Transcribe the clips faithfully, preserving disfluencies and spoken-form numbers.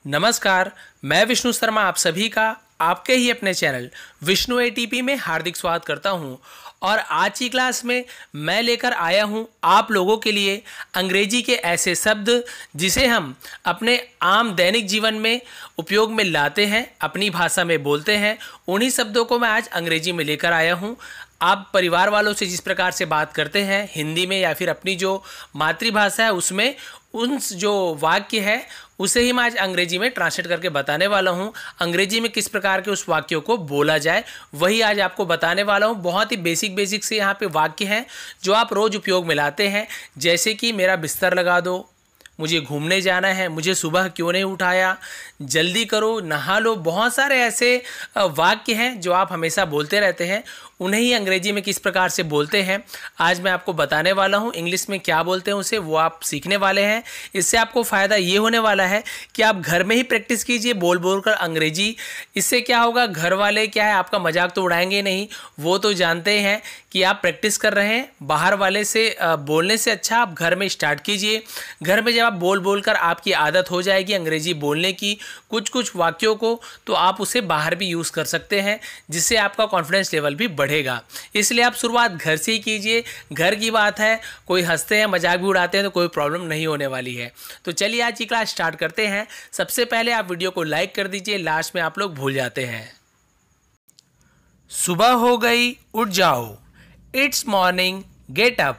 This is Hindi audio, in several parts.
नमस्कार, मैं विष्णु शर्मा आप सभी का आपके ही अपने चैनल विष्णु एटीपी में हार्दिक स्वागत करता हूं। और आज की क्लास में मैं लेकर आया हूं आप लोगों के लिए अंग्रेजी के ऐसे शब्द जिसे हम अपने आम दैनिक जीवन में उपयोग में लाते हैं, अपनी भाषा में बोलते हैं। उन्हीं शब्दों को मैं आज अंग्रेजी में लेकर आया हूं। आप परिवार वालों से जिस प्रकार से बात करते हैं हिंदी में या फिर अपनी जो मातृभाषा है उसमें, उन जो वाक्य है उसे ही मैं आज अंग्रेजी में ट्रांसलेट करके बताने वाला हूँ। अंग्रेजी में किस प्रकार के उस वाक्यों को बोला जाए वही आज आपको बताने वाला हूँ। बहुत ही बेसिक बेसिक से यहाँ पे वाक्य हैं जो आप रोज़ उपयोग में लाते हैं, जैसे कि मेरा बिस्तर लगा दो, मुझे घूमने जाना है, मुझे सुबह क्यों नहीं उठाया, जल्दी करो, नहा लो। बहुत सारे ऐसे वाक्य हैं जो आप हमेशा बोलते रहते हैं, उन्हें ही अंग्रेजी में किस प्रकार से बोलते हैं आज मैं आपको बताने वाला हूं। इंग्लिश में क्या बोलते हैं उसे वो आप सीखने वाले हैं। इससे आपको फ़ायदा ये होने वाला है कि आप घर में ही प्रैक्टिस कीजिए बोल बोल कर अंग्रेजी। इससे क्या होगा, घर वाले क्या है आपका मजाक तो उड़ाएंगे नहीं, वो तो जानते हैं कि आप प्रैक्टिस कर रहे हैं। बाहर वाले से बोलने से अच्छा आप घर में स्टार्ट कीजिए। घर में जब आप बोल बोल कर आपकी आदत हो जाएगी अंग्रेजी बोलने की कुछ कुछ वाक्यों को, तो आप उसे बाहर भी यूज़ कर सकते हैं, जिससे आपका कॉन्फिडेंस लेवल भी बढ़ेगा। इसलिए आप शुरुआत घर से ही कीजिए। घर की बात है, कोई हंसते हैं मजाक भी उड़ाते हैं तो कोई प्रॉब्लम नहीं होने वाली है। तो चलिए आज की क्लास स्टार्ट करते हैं। सबसे पहले आप वीडियो को लाइक कर दीजिए, लास्ट में आप लोग भूल जाते हैं। सुबह हो गई, उठ जाओ, it's morning, get up.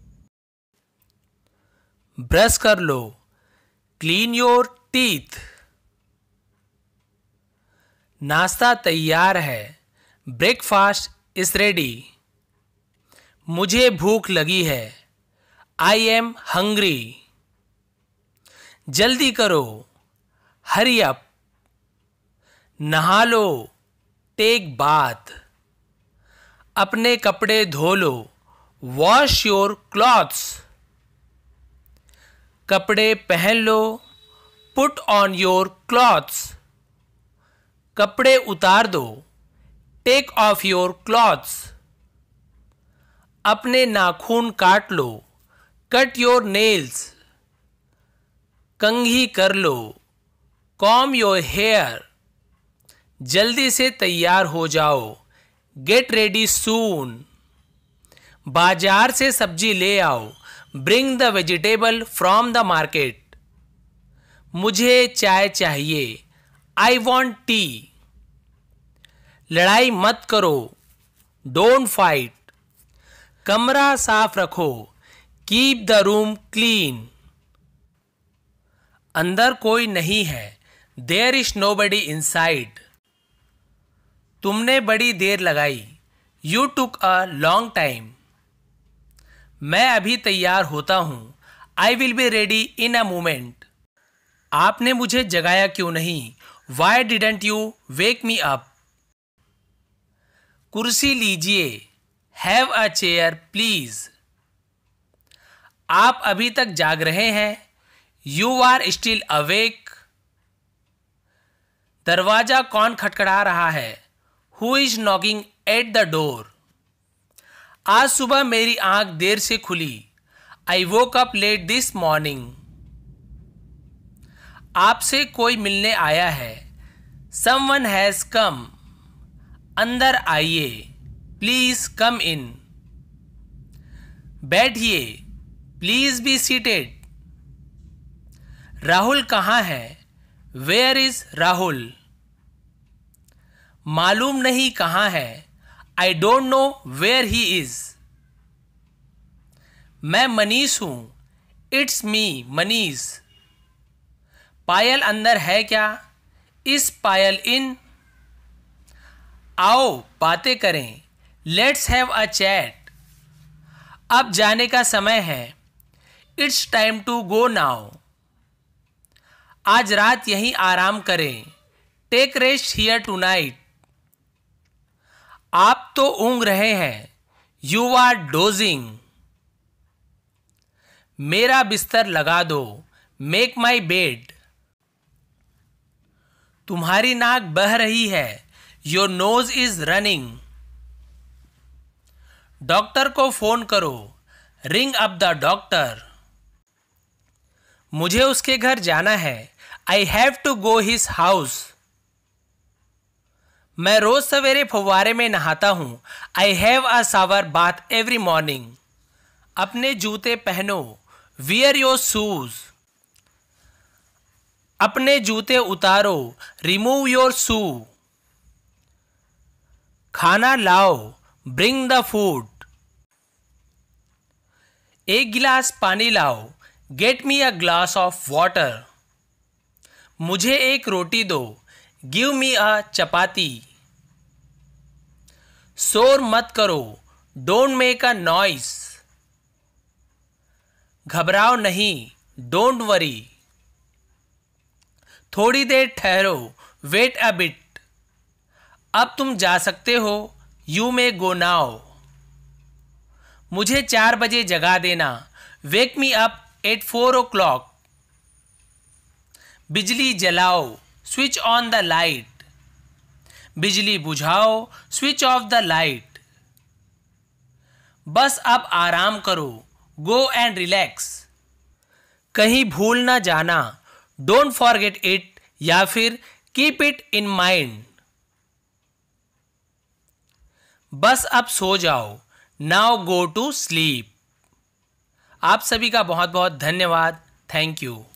Brush कर लो, क्लीन योर टीथ। नाश्ता तैयार है, ब्रेकफास्ट इज रेडी। मुझे भूख लगी है, आई एम हंग्री। जल्दी करो, हरी अप। नहा लो, टेक बाथ। अपने कपड़े धो लो, वॉश योर क्लॉथ्स। कपड़े पहन लो, पुट ऑन योर क्लॉथ्स। कपड़े उतार दो, टेक ऑफ योर क्लॉथ्स। अपने नाखून काट लो, कट योर नेल्स। कंघी कर लो, कॉम योर हेयर। जल्दी से तैयार हो जाओ, गेट रेडी सून। बाजार से सब्जी ले आओ, bring the vegetable from the market. मुझे चाय चाहिए, आई वॉन्ट टी। लड़ाई मत करो, डोंट फाइट। कमरा साफ रखो, कीप द रूम क्लीन। अंदर कोई नहीं है, देयर इज नोबडी इनसाइड। तुमने बड़ी देर लगाई, you took a long time. मैं अभी तैयार होता हूं, I will be ready in a moment. आपने मुझे जगाया क्यों नहीं, why didn't you wake me up. कुर्सी लीजिए, हैव अ चेयर प्लीज। आप अभी तक जाग रहे हैं, यू आर स्टिल अवेक। दरवाजा कौन खटखटा रहा है, who is knocking at the door. आज सुबह मेरी आंख देर से खुली, I woke up late this morning. आपसे कोई मिलने आया है, समवन हैज कम। अंदर आइए, प्लीज कम इन। बैठिए, प्लीज बी सीटेड। राहुल कहाँ है, वेयर इज राहुल। मालूम नहीं कहाँ है, I don't know where he is. मैं मनीष हूं, इट्स मी मनीष। पायल अंदर है क्या, इस पायल इन। आओ बातें करें, लेट्स हैव अ चैट। अब जाने का समय है, it's time to go now. आज रात यहीं आराम करें, टेक रेस्ट हियर टुनाइट। आप तो ऊँघ रहे हैं, यू आर डोजिंग। मेरा बिस्तर लगा दो, मेक माई बेड। तुम्हारी नाक बह रही है, your nose is running. Doctor को फोन करो, रिंग अप द डॉक्टर। मुझे उसके घर जाना है। I have to go his house. मैं रोज सवेरे फव्वारे में नहाता हूं। I have a shower bath every morning. अपने जूते पहनो। Wear your shoes. अपने जूते उतारो। Remove your shoe. खाना लाओ। Bring the food. एक गिलास पानी लाओ। Get me a glass of water. मुझे एक रोटी दो। Give me a chapati. शोर मत करो। Don't make a noise. घबराओ नहीं। Don't worry. थोड़ी देर ठहरो। Wait a bit. अब तुम जा सकते हो। You may go now. मुझे चार बजे जगा देना। Wake me up at four o'clock. बिजली जलाओ। Switch on the light. बिजली बुझाओ। Switch off the light. बस अब आराम करो। Go and relax. कहीं भूल ना जाना। डोंट फॉरगेट इट या फिर कीप इट इन माइंड। बस अब सो जाओ। Now go to sleep. आप सभी का बहुत बहुत धन्यवाद। Thank you.